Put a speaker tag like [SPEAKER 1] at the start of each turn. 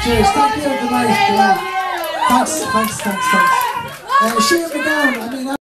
[SPEAKER 1] Cheers. Thank you. Good night. Good night. Thanks. Shoot me down. I mean.